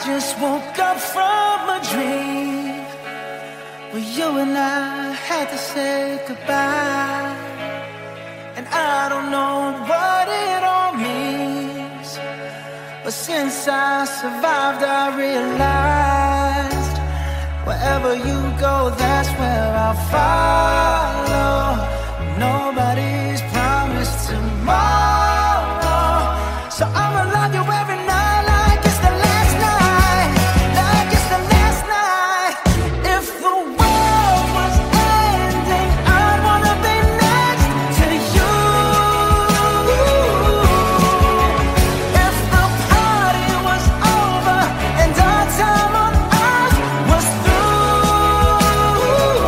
just woke up from a dream where you and I had to say goodbye. And I don't know what it all means, but since I survived I realized wherever you go, that's where I'll follow. Nobody's promised tomorrow, so I'ma love you every night like it's the last night, like it's the last night. If the world was ending, I'd wanna be next to you. If the party was over and our time on earth was through,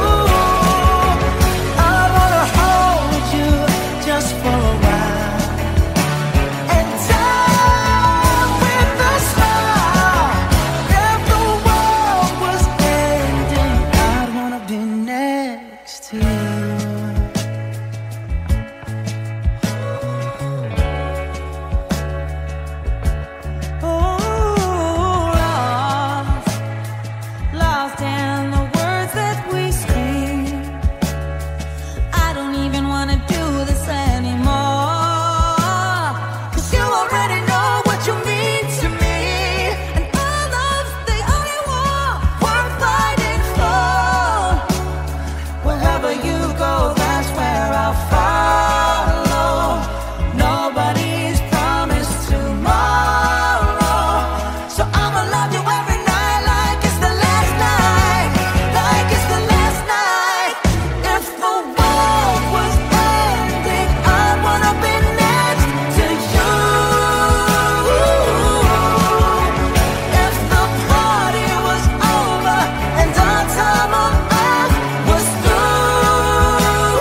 I'd wanna hold you just for a while and die with a smile. If the world was ending, I'd wanna be next to you. Lost in the words that we scream. I don't even wanna do this anymore, 'cause you already know what you mean to me, and our love's the only war worth fighting for. Wherever you go, that's where I'll follow. Nobody's promised tomorrow, so I'ma love you every night like it's the last night, like it's the last night. If the world was ending, I wanna be next to you. If the party was over and our time on earth was through,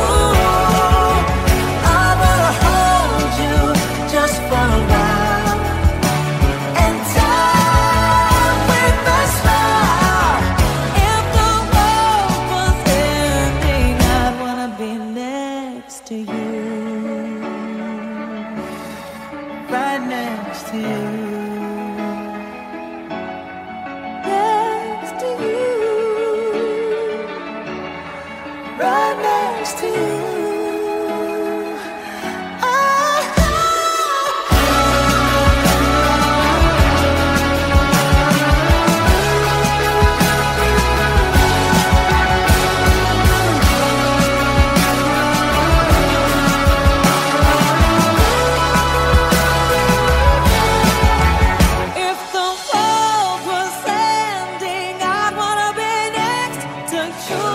I wanna hold you just for a while and die with a smile. If the world was ending, I'd wanna be next to you. Right next to you. Next to you. Right next to you. If the world was ending, I'd wanna be next to you.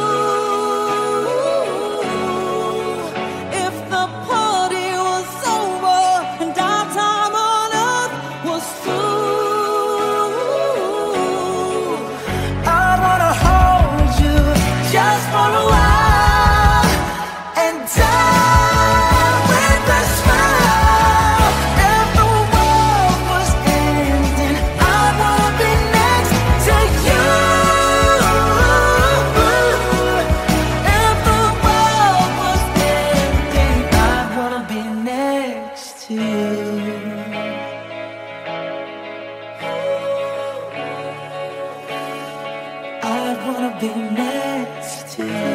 If the party was over and our time on earth was through, I wanna hold you just for a while and die with a smile. If the world was ending, I wanna be next to you. If the world was ending, I wanna be next to you. I wanna be next to you.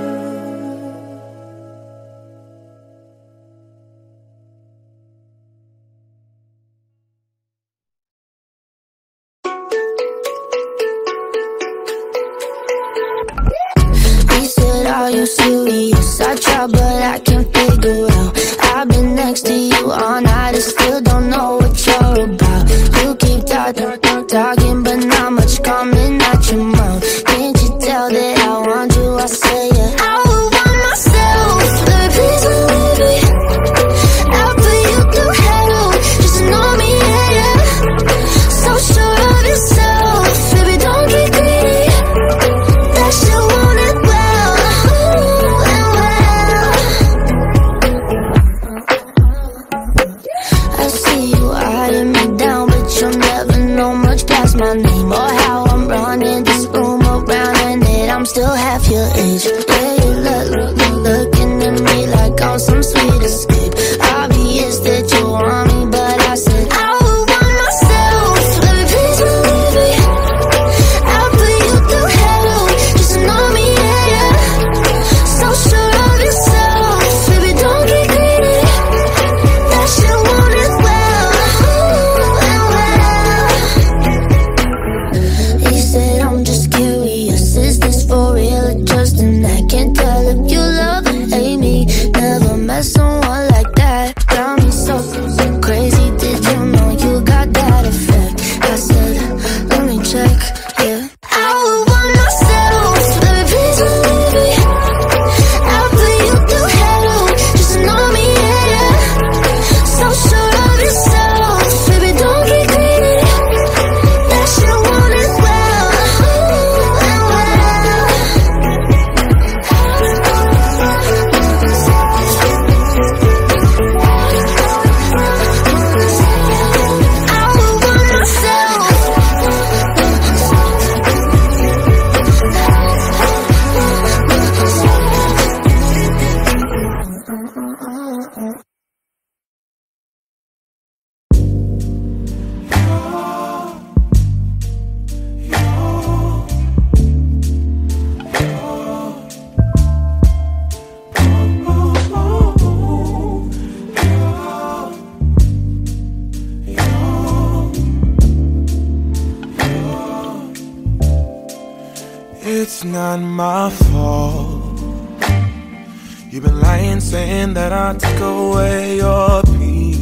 He said, are you serious? I try but I can't figure out. I've been next to you all night and still don't know what you're about. You keep talking but not much coming out your mouth. Can't you tell that I want you? I say it. I would want myself. Let me please believe me. I'll put you through hell. Just know me, yeah, yeah. So sure of yourself. Baby, don't get greedy. That shit want it well, and well. I see you eyeing me down, but you'll never know much past my name or how I'm running this room around, and that I'm still half your age. Yeah, you looking at me like I'm some sweet escape. Obvious that you want me, but I said I would want myself. Let me please believe. It's not my fault. You've been lying, saying that I took away your peace.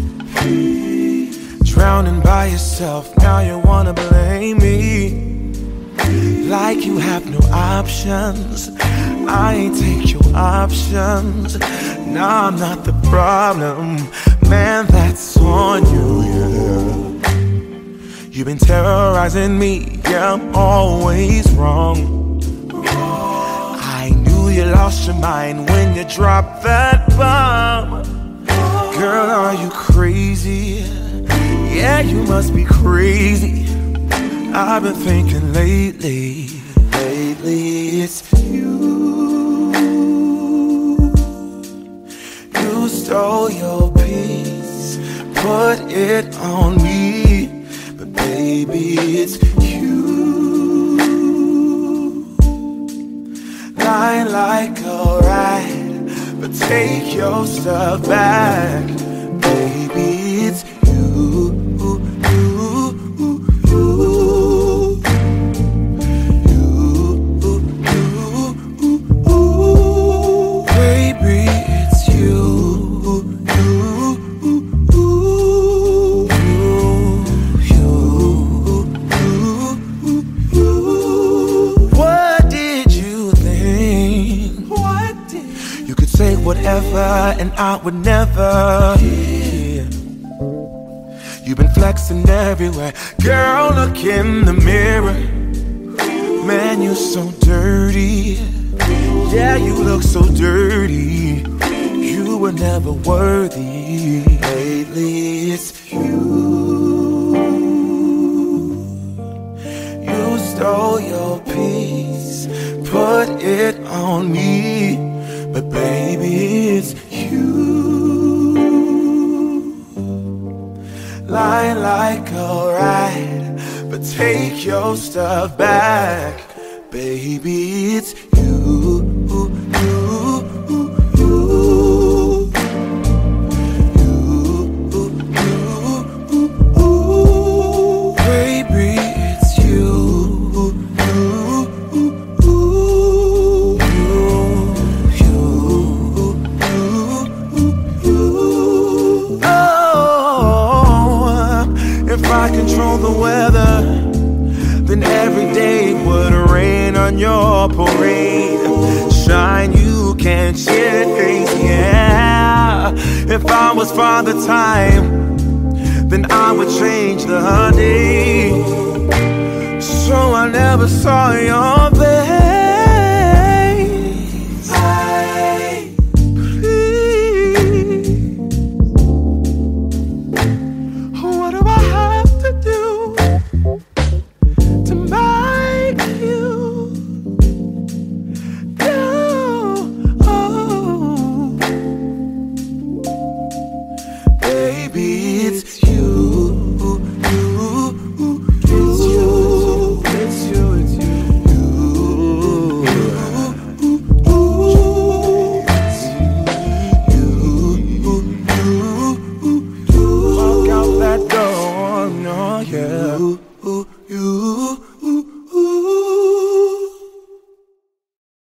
Drowning by yourself, now you wanna blame me. Like you have no options. I ain't take your options. Nah, I'm not the problem. Man, that's on you, yeah. You've been terrorizing me, yeah, I'm always wrong. I knew you lost your mind when you dropped that bomb. Girl, are you crazy? Yeah, you must be crazy. I've been thinking lately it's you. You stole your peace, put it on me, but baby, it's you. Lying like a rat, but take your stuff back, baby, it's you. Whatever, and I would never. Yeah. You've been flexing everywhere. Girl, look in the mirror. Man, you're so dirty. Yeah, you look so dirty. You were never worthy. Lately, it's you. You stole your peace, put it on me, but baby, it's you. Lying like a rat, but take your stuff back, baby, it's you. Control the weather, then every day would rain on your parade. Shine, you can't change, yeah. If I was Father Time, then I would change the day. So I never saw your face. It's